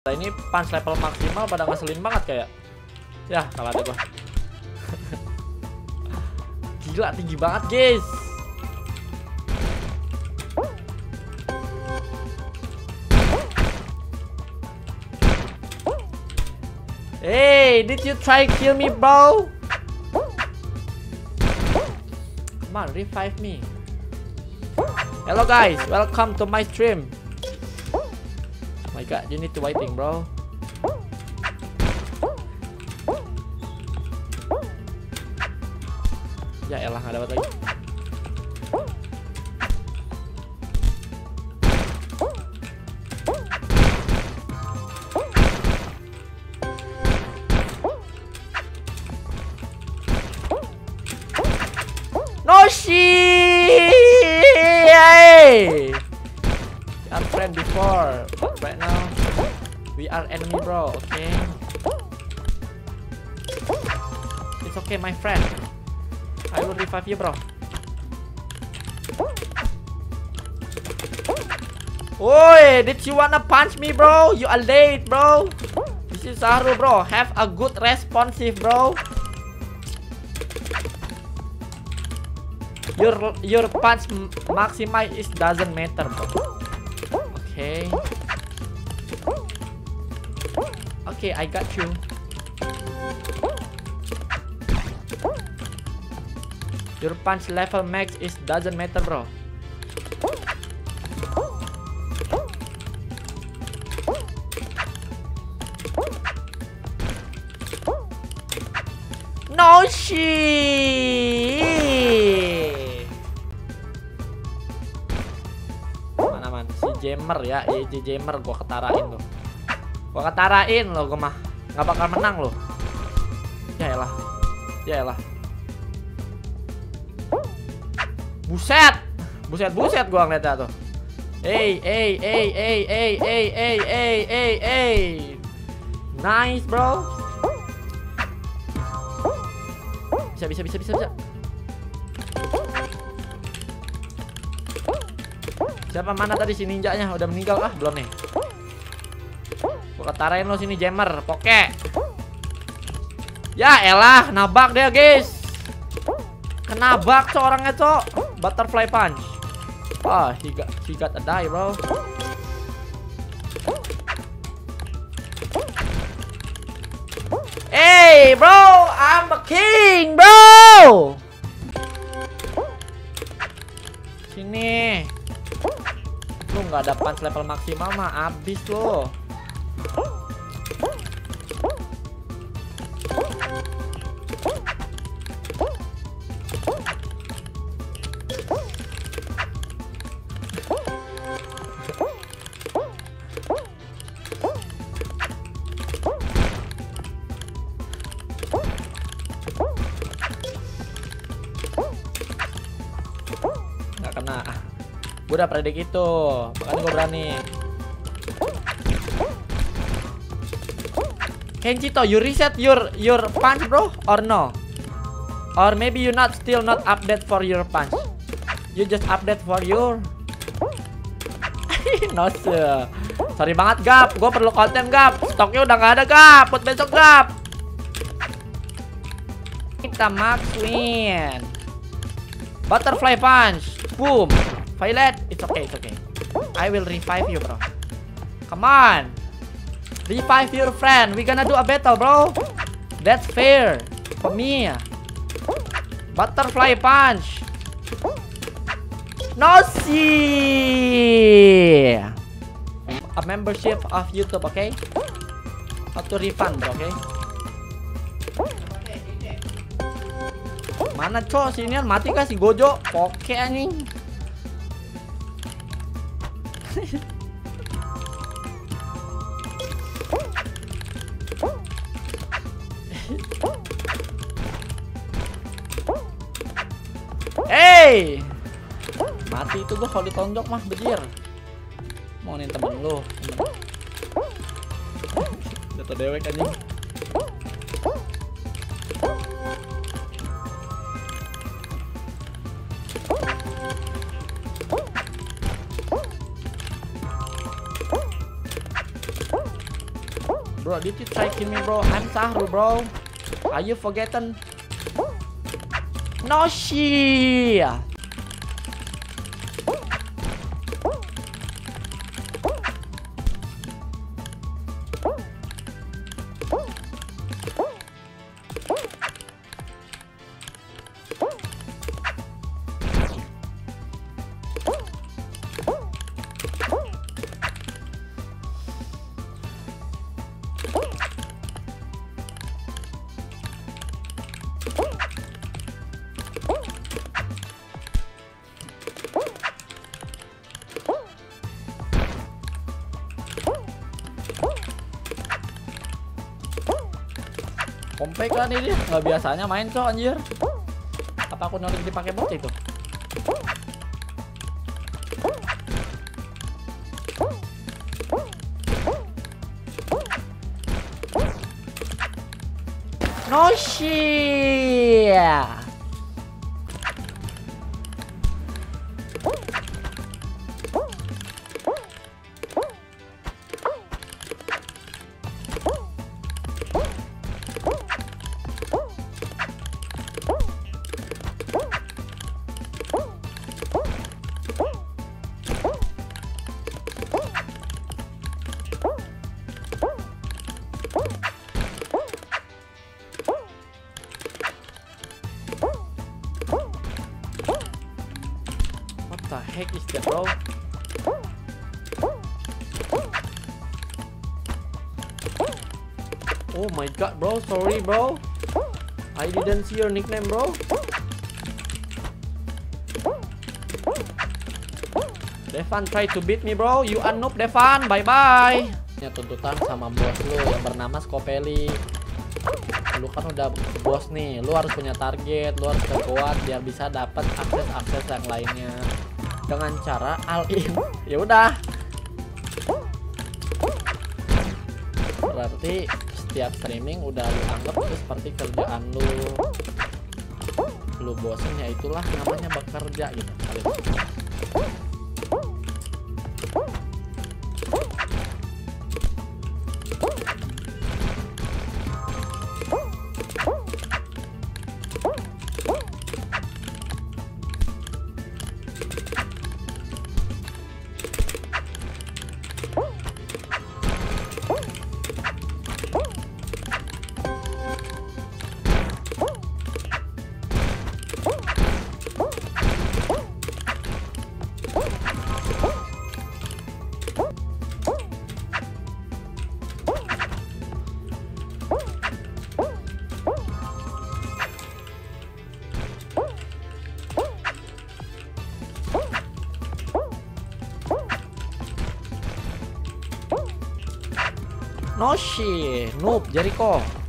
Nah, ini punch level maksimal pada ngeselin banget kayak. Ya, kalah deh gua. Gila tinggi banget, guys. Hey, did you try kill me, bro? Come on, revive me. Hello guys, welcome to my stream. Oh my god, you need to waiting, bro. Ya elah, nggak dapat lagi. No shit! We are friend before, but right now we are enemy, bro. Okay, it's okay, my friend. I will revive you, bro. Oi, did you wanna punch me, bro? You are late, bro. This is Saru, bro. Have a good responsive, bro. Your punch maximize is doesn't matter, bro. Okay. Okay, I got you. Your punch level max is doesn't matter, bro. No shit. Mana man si Jammer ya, Jammer gua ketarain lo. Gua ketarain lo, gua mah nggak bakal menang lo. Ya elah. Ya elah. Buset. Buset gua ngeliatnya tuh. Hey. Nice, bro. Bisa. Siapa mana tadi si ninjanya? Udah meninggal kah? Belum nih. Gua ketarain lo sini, Jammer. Poke. Ya elah, nabak dia, guys. Kenabak seorangnya, cok. Butterfly punch. Wah, he got a die, bro. Hey, bro, I'm the king, bro. Sini. Lu nggak ada punch level maksimal mah abis lo. Nggak kena. Gue udah predik itu, makanya gue berani. Kenchito, you reset your punch, bro, or no? Or maybe you still not update for your punch. You just update for your. No sir. Sorry banget, Gap. Gue perlu konten, Gap. Stoknya udah nggak ada, Gap. Buat besok, Gap. Kita max win. Butterfly punch. Boom. Violet, it's okay. I will revive you, bro. Come on. Revive your friend. We gonna do a battle, bro. That's fair for me. Butterfly punch. No see. A membership of YouTube, okay? How to refund, bro, okay? Mana cok sinian mati kah si Gojo? Oke anjing. Hey, mati itu gua kalau ditonjok mah bejir. Mau nih temen lu. Jatuh dewek anjing. Bro, did you try kill me, bro? I'm Sahru, bro. Are you forgotten? No shit. Kompak kan ini, nggak biasanya main cok anjir. Apa aku nyolong dipakai bot itu? No shit. What the heck is that, bro? Oh my god, bro. Sorry, bro. I didn't see your nickname, bro. Devan try to beat me, bro. You are noob, Devan. Bye-bye. Ya, tuntutan sama bos lu yang bernama Scopelli. Lu kan udah bos nih, lu harus punya target, lu harus kuat biar bisa dapat akses yang lainnya dengan cara all in. Ya udah, berarti setiap streaming udah lu anggap itu seperti kerjaan lu bosen, ya itulah namanya bekerja gitu kali. No shit, noob Jericho.